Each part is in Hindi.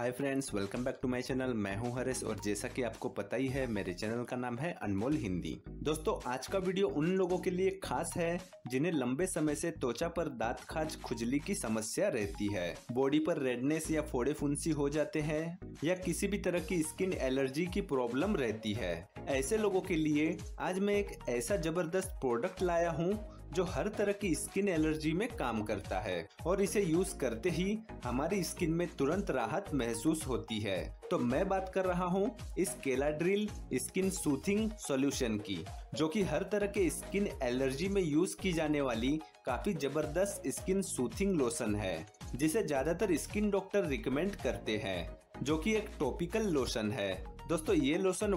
Hi friends, welcome back to my channel. मैं हूं हरेश और जैसा कि आपको पता ही है मेरे चैनल का नाम है अनमोल हिंदी। दोस्तों, आज का वीडियो उन लोगों के लिए खास है जिन्हें लंबे समय से त्वचा पर दांत खाज खुजली की समस्या रहती है, बॉडी पर रेडनेस या फोड़े फुंसी हो जाते हैं या किसी भी तरह की स्किन एलर्जी की प्रॉब्लम रहती है। ऐसे लोगों के लिए आज मैं एक ऐसा जबरदस्त प्रोडक्ट लाया हूँ जो हर तरह की स्किन एलर्जी में काम करता है और इसे यूज करते ही हमारी स्किन में तुरंत राहत महसूस होती है। तो मैं बात कर रहा हूँ इस केलाड्रिल स्किन सूथिंग सॉल्यूशन की, जो कि हर तरह के स्किन एलर्जी में यूज की जाने वाली काफी जबरदस्त स्किन सूथिंग लोशन है, जिसे ज्यादातर स्किन डॉक्टर रिकमेंड करते हैं, जो कि एक टॉपिकल लोशन है। दोस्तों, ये लोशन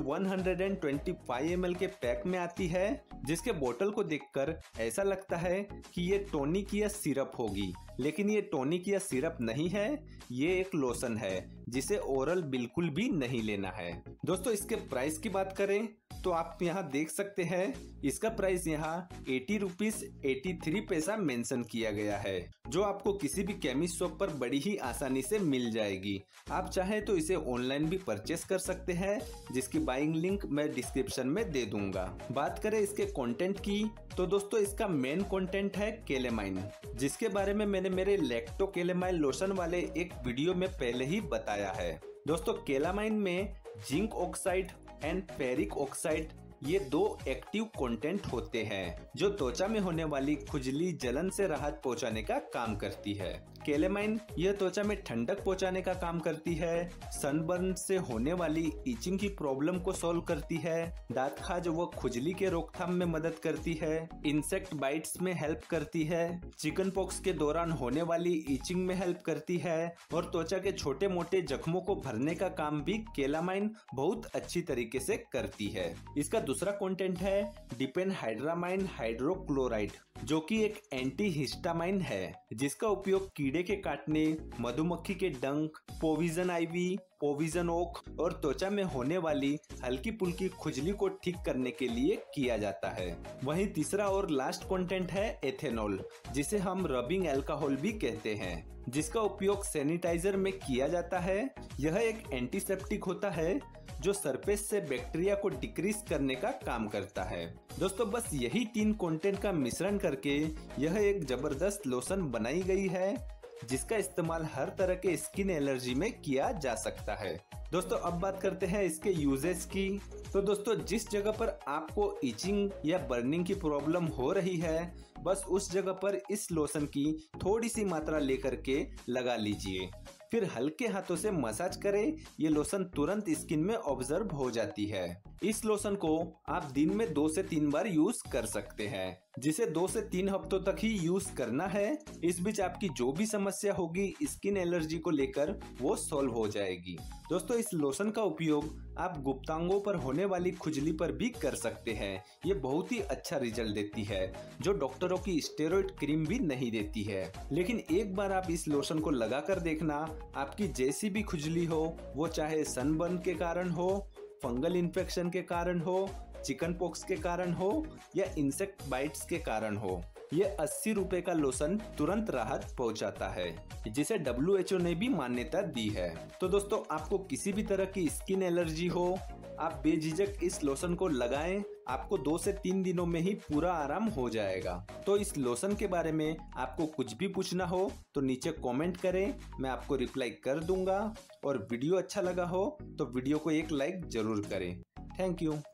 125 ml के पैक में आती है, जिसके बोतल को देखकर ऐसा लगता है कि ये टॉनिक या सिरप होगी, लेकिन ये टॉनिक या सिरप नहीं है, ये एक लोशन है जिसे ओरल बिल्कुल भी नहीं लेना है। दोस्तों, इसके प्राइस की बात करें तो आप यहाँ देख सकते हैं इसका प्राइस यहाँ 80 रुपीज 83 पैसा मेंशन किया गया है, जो आपको किसी भी केमिस्ट शॉप पर बड़ी ही आसानी से मिल जाएगी। आप चाहे तो इसे ऑनलाइन भी परचेस कर सकते हैं, जिसकी बाइंग लिंक मैं डिस्क्रिप्शन में दे दूंगा। बात करें इसके कंटेंट की तो दोस्तों, इसका मेन कंटेंट है केलेमाइन, जिसके बारे में मैंने मेरे लैक्टो केलेमाइन लोशन वाले एक वीडियो में पहले ही बताया है। दोस्तों, केलामाइन में zinc oxide and ferric oxide ये दो एक्टिव कंटेंट होते हैं, जो त्वचा में होने वाली खुजली जलन से राहत पहुंचाने का काम करती है। केलेमाइन यह त्वचा में ठंडक पहुंचाने का काम करती है, सनबर्न से होने वाली इचिंग की प्रॉब्लम को सॉल्व करती है, दांत खाज व खुजली के रोकथाम में मदद करती है, इंसेक्ट बाइट्स में हेल्प करती है, चिकन पॉक्स के दौरान होने वाली इचिंग में हेल्प करती है और त्वचा के छोटे मोटे जख्मों को भरने का काम भी केलामाइन बहुत अच्छी तरीके से करती है। इसका दूसरा कंटेंट है डिपेनहाइड्रामाइन हाइड्रोक्लोराइड, जो कि एक एंटी हिस्टामाइन है, जिसका उपयोग कीड़े के काटने, मधुमक्खी के डंक, पोविजन आईवी, पोविजन ओक और त्वचा में होने वाली हल्की पुल्की खुजली को ठीक करने के लिए किया जाता है। वहीं तीसरा और लास्ट कंटेंट है एथेनॉल, जिसे हम रबिंग अल्कोहल भी कहते हैं, जिसका उपयोग सैनिटाइजर में किया जाता है। यह एक एंटीसेप्टिक होता है जो सरफेस से बैक्टीरिया को डिक्रीज करने का काम करता है। दोस्तों, बस यही तीन कंटेंट का मिश्रण करके यह एक जबरदस्त लोशन बनाई गई है, जिसका इस्तेमाल हर तरह के स्किन एलर्जी में किया जा सकता है। दोस्तों, अब बात करते हैं इसके यूजेस की। तो दोस्तों, जिस जगह पर आपको इचिंग या बर्निंग की प्रॉब्लम हो रही है, बस उस जगह पर इस लोशन की थोड़ी सी मात्रा लेकर के लगा लीजिए, फिर हल्के हाथों से मसाज करें। ये लोशन तुरंत स्किन में ऑब्जर्व हो जाती है। इस लोशन को आप दिन में 2 से 3 बार यूज कर सकते हैं, जिसे 2 से 3 हफ्तों तक ही यूज करना है। इस बीच आपकी जो भी समस्या होगी स्किन एलर्जी को लेकर, वो सॉल्व हो जाएगी। दोस्तों, इस लोशन का उपयोग आप गुप्तांगों पर होने वाली खुजली पर भी कर सकते हैं। ये बहुत ही अच्छा रिजल्ट देती है, जो डॉक्टरों की स्टेरॉइड क्रीम भी नहीं देती है। लेकिन एक बार आप इस लोशन को लगा कर देखना, आपकी जैसी भी खुजली हो, वो चाहे सनबर्न के कारण हो, फंगल इन्फेक्शन के कारण हो, चिकन पॉक्स के कारण हो या इंसेक्ट बाइट्स के कारण हो, ये 80 रुपए का लोशन तुरंत राहत पहुंचाता है, जिसे WHO ने भी मान्यता दी है। तो दोस्तों, आपको किसी भी तरह की स्किन एलर्जी हो, आप बेझिझक इस लोशन को लगाएं। आपको 2 से 3 दिनों में ही पूरा आराम हो जाएगा। तो इस लोशन के बारे में आपको कुछ भी पूछना हो तो नीचे कमेंट करें, मैं आपको रिप्लाई कर दूंगा। और वीडियो अच्छा लगा हो तो वीडियो को एक लाइक जरूर करें। Thank you.